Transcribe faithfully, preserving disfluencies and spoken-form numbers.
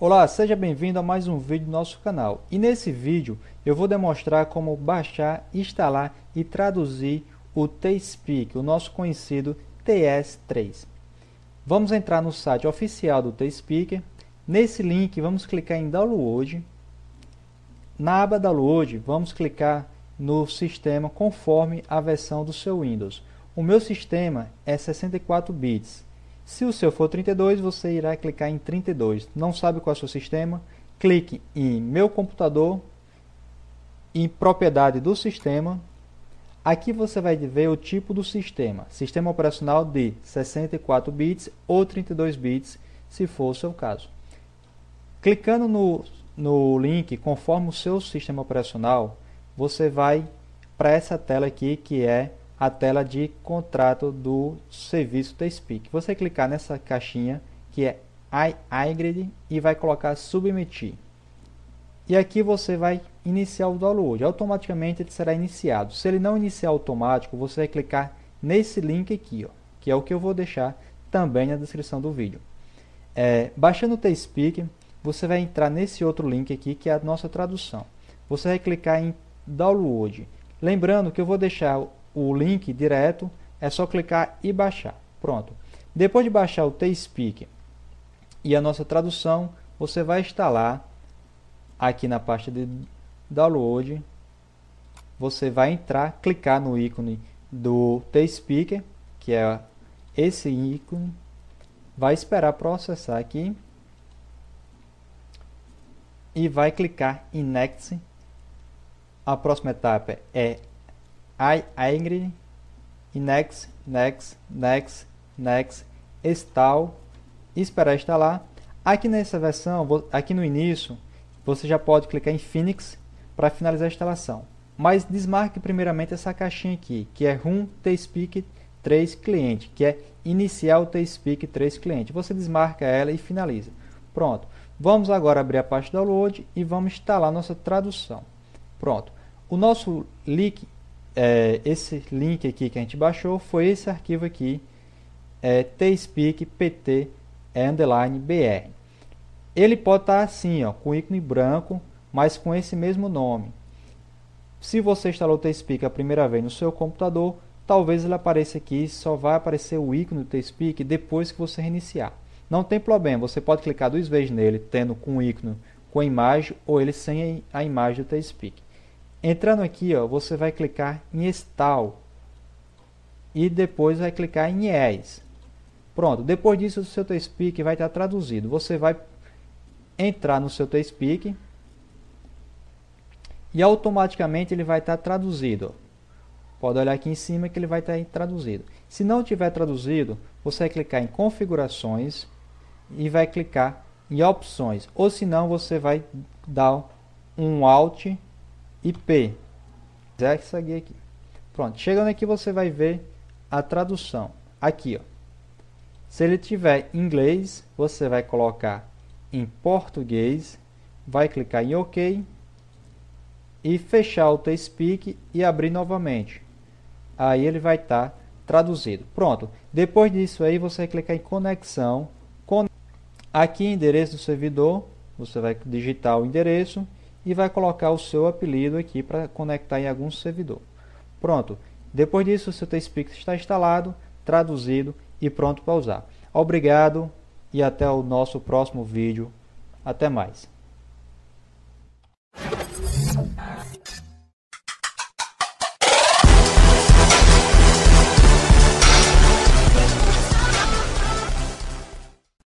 Olá, seja bem-vindo a mais um vídeo do nosso canal. E nesse vídeo eu vou demonstrar como baixar, instalar e traduzir o Teespeak, o nosso conhecido T S três. Vamos entrar no site oficial do Teespeak. Nesse link vamos clicar em Download. Na aba Download vamos clicar no sistema conforme a versão do seu Windows. O meu sistema é sessenta e quatro bits. Se o seu for trinta e dois, você irá clicar em trinta e dois. Não sabe qual é o seu sistema? Clique em Meu computador, em Propriedade do sistema. Aqui você vai ver o tipo do sistema. Sistema operacional de sessenta e quatro bits ou trinta e dois bits, se for o seu caso. Clicando no, no link conforme o seu sistema operacional, você vai para essa tela aqui, que é a tela de contrato do serviço Teespeak. Você clicar nessa caixinha que é I agree e vai colocar submeter. E aqui você vai iniciar o download. Automaticamente ele será iniciado. Se ele não iniciar automático, você vai clicar nesse link aqui, ó, que é o que eu vou deixar também na descrição do vídeo. É, baixando o Teespeak, você vai entrar nesse outro link aqui, que é a nossa tradução. Você vai clicar em download. Lembrando que eu vou deixar o link direto, é só clicar e baixar. Pronto. Depois de baixar o Teespeak e a nossa tradução, você vai instalar aqui na pasta de download. Você vai entrar, clicar no ícone do Teespeak, que é esse ícone, vai esperar processar aqui e vai clicar em Next. A próxima etapa é I agree, next, next, next, next, install, esperar instalar. Aqui nessa versão, aqui no início, você já pode clicar em Finish para finalizar a instalação. Mas desmarque primeiramente essa caixinha aqui, que é Run Teespeak três Cliente, que é iniciar o Teespeak três Cliente. Você desmarca ela e finaliza. Pronto. Vamos agora abrir a pasta Download e vamos instalar nossa tradução. Pronto. O nosso link É, esse link aqui que a gente baixou foi esse arquivo aqui, é, Teespeak pt underline br. Ele pode estar assim, ó, com ícone branco, mas com esse mesmo nome. Se você instalou o Teespeak a primeira vez no seu computador, talvez ele apareça aqui, só vai aparecer o ícone do Teespeak depois que você reiniciar. Não tem problema, você pode clicar duas vezes nele, tendo com o ícone com a imagem ou ele sem a imagem do Teespeak. Entrando aqui, ó, você vai clicar em Install e depois vai clicar em Yes. Pronto, depois disso o seu Teespeak vai estar traduzido. Você vai entrar no seu Teespeak e automaticamente ele vai estar traduzido. Pode olhar aqui em cima que ele vai estar traduzido. Se não tiver traduzido, você vai clicar em Configurações e vai clicar em Opções. Ou se não, você vai dar um Alt e P. É isso aqui. Pronto, chegando aqui você vai ver a tradução. Aqui, ó. Se ele tiver em inglês, você vai colocar em português, vai clicar em OK e fechar o Teespeak e abrir novamente. Aí ele vai estar traduzido. Pronto. Depois disso aí você vai clicar em conexão. Aqui endereço do servidor, você vai digitar o endereço e vai colocar o seu apelido aqui para conectar em algum servidor. Pronto. Depois disso, o seu Teespeak está instalado, traduzido e pronto para usar. Obrigado e até o nosso próximo vídeo. Até mais.